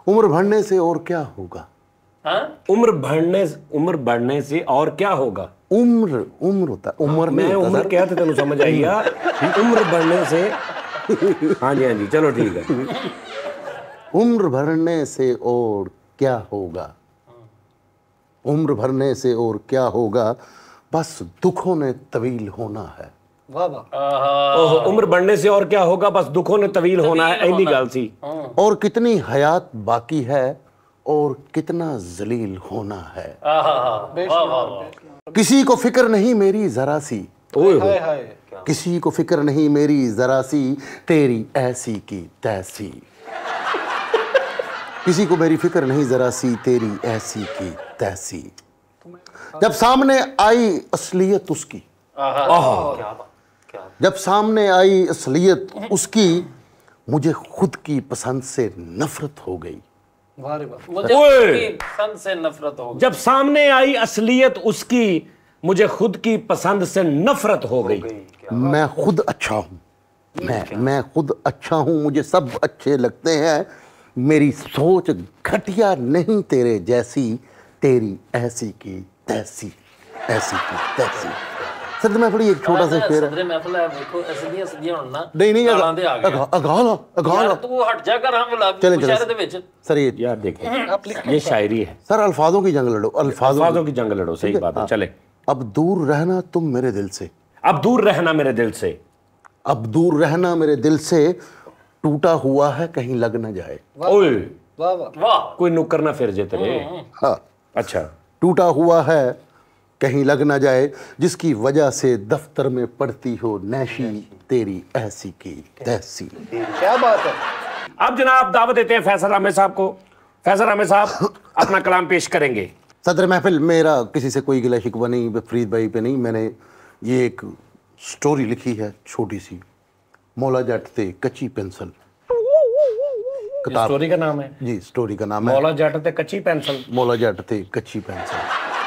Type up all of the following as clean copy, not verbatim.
उम्र बढ़ने से और क्या होगा? उम्र बढ़ने से और क्या होगा? उम्र होता उम्र मैं नहीं होता उम्र सर। क्या थे तेन समझ आई आ? उम्र बढ़ने से हाँ जी चलो ठीक है। उम्र भरने से और क्या होगा? उम्र भरने से और क्या होगा, बस दुखों ने तवील होना है। वाह वाह। ओहो, उम्र बढ़ने से और क्या होगा, बस दुखों ने तवील होना है। ऐनी गल सी। और कितनी हयात बाकी है और कितना जलील होना है। किसी को फिक्र नहीं मेरी जरा सी, हाय हाय। किसी को फिक्र नहीं मेरी जरा सी, तेरी ऐसी की तैसी। किसी को मेरी फिक्र नहीं जरा सी, तेरी ऐसी की तैसी। जब सामने आई असलियत उसकी, जब सामने आई असलियत उसकी, मुझे खुद की पसंद से नफरत हो गई। पसंद से नफरत हो गई। जब सामने आई असलियत उसकी, मुझे खुद की पसंद से नफरत हो गई। मैं खुद अच्छा हूँ, मैं खुद अच्छा हूँ, मुझे सब अच्छे लगते हैं। मेरी सोच घटिया नहीं तेरे जैसी, तेरी ऐसी की तैसी, ऐसी की तैसी। सर मैं थोड़ी एक छोटा सा शेर है। नहीं अगाला तू हट जा कर, हम मुशायरे दे विच। सर ये यार देखो ये शायरी है सर, अल्फाजों की जंग लड़ो, अल्फाजों की जंग लड़ो। सही बात है, चले। अब दूर रहना तुम मेरे दिल से, अब दूर रहना मेरे दिल से, अब दूर रहना मेरे दिल से, टूटा हुआ है कहीं लग न जाए। ओए वाह वाह। कोई नुक्कर ना फिर जे तेरे। हाँ अच्छा। टूटा हुआ है कहीं लग ना जाए, जिसकी वजह से दफ्तर में पड़ती हो नैशी, तेरी ऐसी की तैसी। क्या बात है। अब जनाब दावत देते हैं फैसल अहमद साहब को। फैसल अहमद साहब अपना कलाम पेश करेंगे। सदर महफिल, मेरा किसी से कोई गिला शिकवा नहीं, फरीद भाई पे नहीं। मैंने ये एक स्टोरी लिखी है छोटी सी, मौला जट थे कच्ची पेंसिल। स्टोरी का नाम है जी, स्टोरी का नाम है मौला जट थे कच्ची पेंसिल। मौला जट थे कच्ची पेंसिल।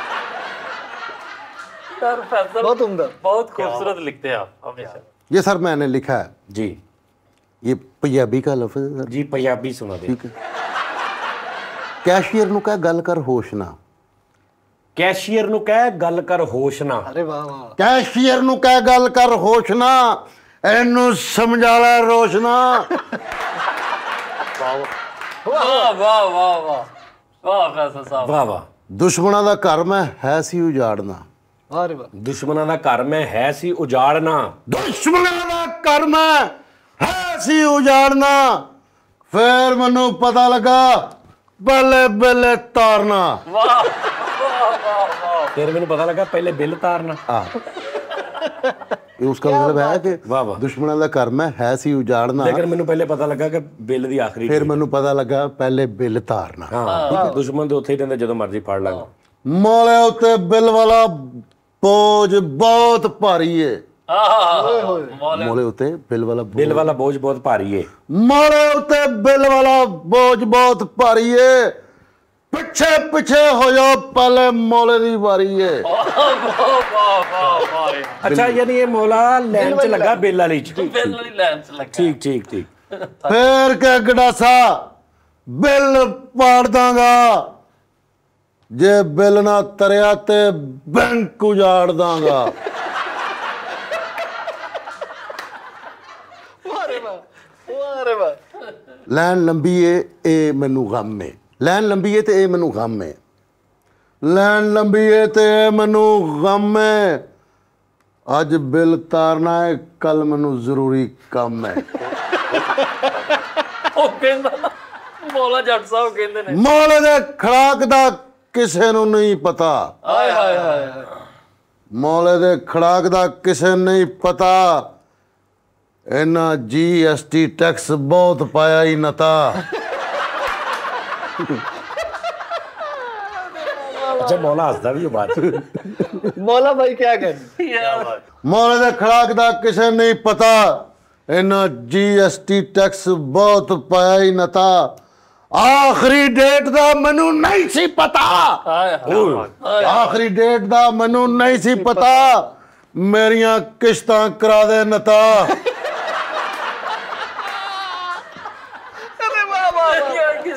बहुत उम्दा, बहुत खूबसूरत लिखते हैं आप हमेशा। ये सर मैंने लिखा है जी। ये पंजाबी का लफ्ज़ है सर। जी पंजाबी सुना दे। ठीक है। कैशियर नु कह गल कर होश ना, कैशियर नु कह गल कर होश ना। अरे वाह वाह। कैशियर नु कह गल कर होश ना, एनू समझा ले रोशना। वाह वाह वाह वाह वाह फैसल साहब, वाह वाह। दुश्मना दा घर मैं है सी उजाड़ना, अरे वाह। दुश्मना दा घर में है सी उजाड़ना, दुश्मना दा घर मैं है सी उजाड़ना, फिर मैनू पता लगा बल्ले बल्ले तारना। फिर मैंने पता लगा पहले बिल तारना। ये उसका मतलब है कि वाह वाह। दुश्मना दा घर मैं है सी उजाड़ना, लेकिन मैंने पहले पता लगा कि बिल दी आखिरी। फिर मैनू पता लगा पहले बिल तारना। हाँ दुश्मन तो उत्थे ही रहंदे, जदों मर्जी फड़ लांगा। मोले उत्ते बिल वाला बोझ बहुत भारी है। मोले उत्ते बिल वाला बोझ बहुत भारी है। मोले उत्ते बिल वाला बोझ बहुत भारी है, पिछे पिछे हो जाओ पहले मोले दी बारी है। अच्छा यानी ये मौला लैन च लगा बिल वाली च। ठीक ठीक ठीक। फिर के गडासा बिल पाड़ दांगा, जे बिल ना तरिया ते बैंक उजाड़ दांगा। लैन लंबी है ए मैनू गम है, लैन लंबी है ते ए मैनू गम है, लैन लंबी है ते ए मैनू गम है, अज बिल तारना है कल मैनू जरूरी काम है। मौला जट साहब कहंदे ने, मौले दे खड़ाक दा किसे नू नहीं पता, हाय हाय हाय। मौले दे खड़ाक दा किसे नहीं पता, इन्ना GST टैक्स बहुत पाया ही नता। अच्छा मौला हंसदा भी बात। मौला भाई क्या कर, मौले दे खड़ाक दा किसे नहीं पता, इन्ना GST टैक्स बहुत पाया ही नता, आखिरी डेट दा मैनू नहीं सी पता, आखिरी डेट दा मैनू नहीं सी पता, मेरियां किश्तां करा दे नता।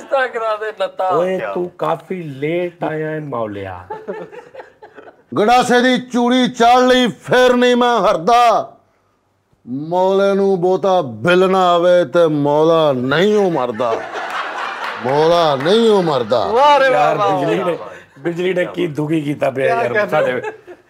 लत्ता करा दे लत्ता ओए तू काफी लेट आया है मौलिया। ਗੜਾਸੇ ਦੀ ਚੂੜੀ ਚਾੜ ਲਈ ਫੇਰ ਨਹੀਂ ਮੈਂ ਹਰਦਾ। ਮੌਲੇ ਨੂੰ ਬਹੁਤਾ ਬਿੱਲ ਨਾ ਆਵੇ ਤੇ ਮੌਲਾ ਨਹੀਂ ਉਹ ਮਰਦਾ। ਮੌਲਾ ਨਹੀਂ ਉਹ ਮਰਦਾ। वाह रे वाह यार वाह बिजली ने की दुखी कीता पे यार साडे